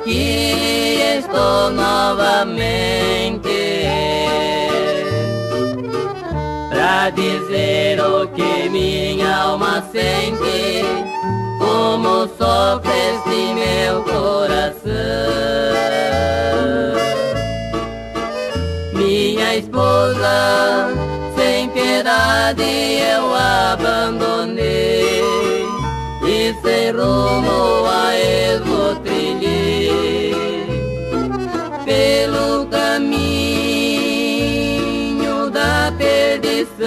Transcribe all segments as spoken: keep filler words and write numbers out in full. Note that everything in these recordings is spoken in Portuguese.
aqui estou novamente pra dizer o que minha alma sente, como sofre este meu coração. Minha esposa, sem piedade eu abandonei, e sem rumo a esmo trilhei pelo caminho da perdição.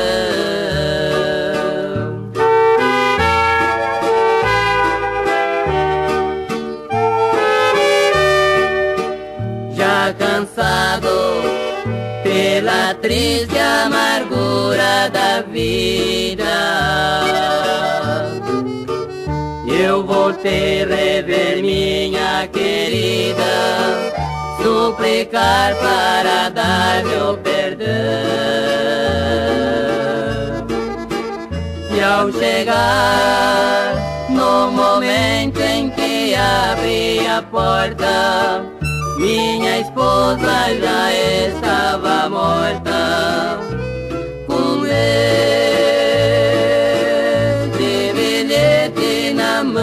Já cansado pela triste amargura da vida, eu voltei rever minha querida, suplicar para dar meu perdão. E ao chegar no momento em que abri a porta, minha esposa já estava morta, com este bilhete na mão.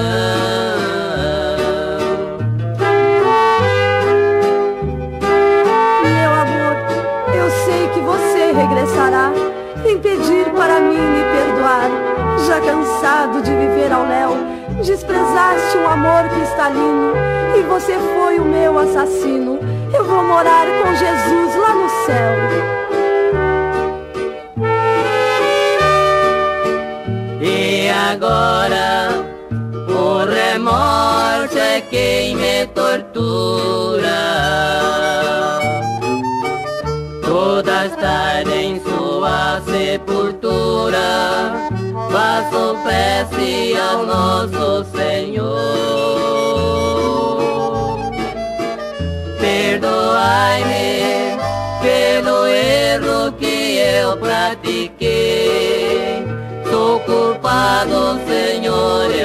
Meu amor, eu sei que você regressará, vem pedir para mim me perdoar. Já cansado de viver ao léu, desprezaste um amor cristalino, e você foi o meu assassino. Eu vou morar com Jesus lá no céu. E agora o remorso é quem me tortura. Todas as tardes em sua sepultura faço prece ao nosso Senhor. Perdoai-me pelo erro que eu pratiquei, sou culpado, Senhor.